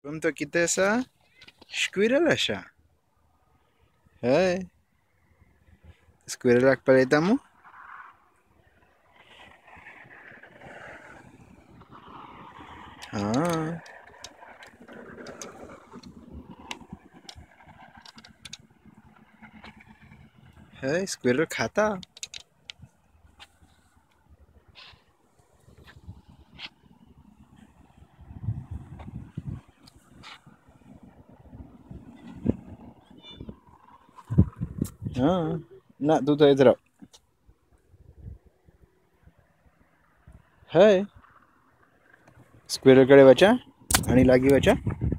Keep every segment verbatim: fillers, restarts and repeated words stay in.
Cum to kitesa? Squirrel asha. Hey. Squirrel ak paletamu? हाँ. है squirrel खाता. हाँ. ना तू तो इधर. है स्क्विरल कडे वचा आणि लागी वचा.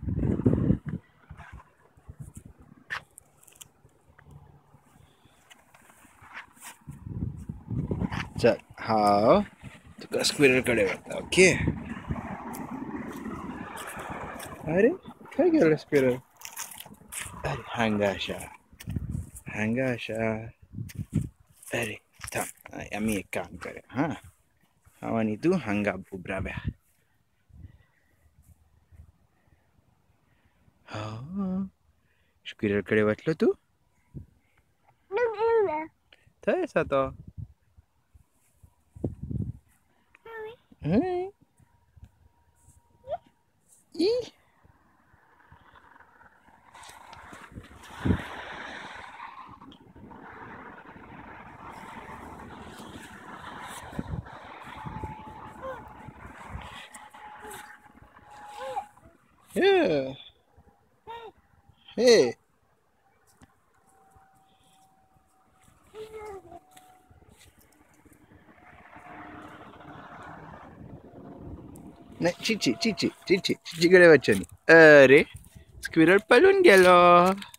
चल हाँ तुका स्क्विरल कडे वता. ओके. अरे काय केलं स्क्विरल. अरे हांगा अशा हांगा अशा. अरे थांब आम्ही एक काम करे. हाँ हाँ आणि तू हांगा बुबराव्या. हाँ स्क्विरल कडे वतलो तू. थंय तो. हम्म. ई. Yeah. Hey. नाही चिची चिची चिची चिचीकडे वचनी. अरे स्क्विरल पळून गेलो.